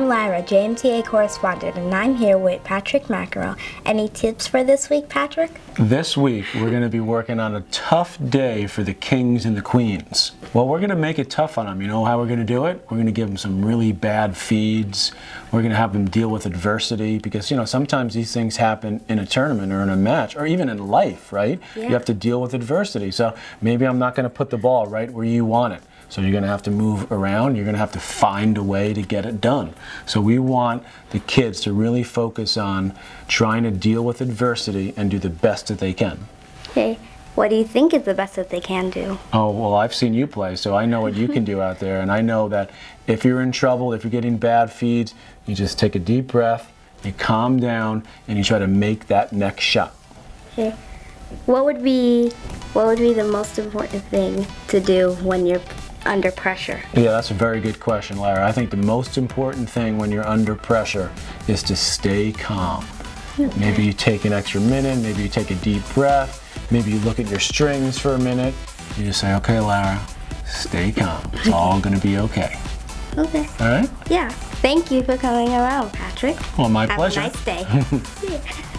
I'm Lyra, JMTA correspondent, and I'm here with Patrick McEnroe. Any tips for this week, Patrick? This week, we're going to be working on a tough day for the kings and the queens. Well, we're going to make it tough on them. You know how we're going to do it? We're going to give them some really bad feeds. We're going to have them deal with adversity because, you know, sometimes these things happen in a tournament or in a match or even in life, right? Yeah. You have to deal with adversity. So maybe I'm not going to put the ball right where you want it. So you're going to have to move around. You're going to have to find a way to get it done. So we want the kids to really focus on trying to deal with adversity and do the best that they can. Okay. What do you think is the best that they can do? Oh, well, I've seen you play, so I know what you can do out there. And I know that if you're in trouble, if you're getting bad feeds, you just take a deep breath, you calm down, and you try to make that next shot. Okay. What would be the most important thing to do when you're under pressure? Yeah, that's a very good question, Lara. I think the most important thing when you're under pressure is to stay calm. Okay. Maybe you take an extra minute, maybe you take a deep breath, maybe you look at your strings for a minute. You just say, okay, Lara, stay calm. It's all going to be okay. Okay. All right? Yeah. Thank you for coming around, Patrick. Well, my pleasure. Have a nice day.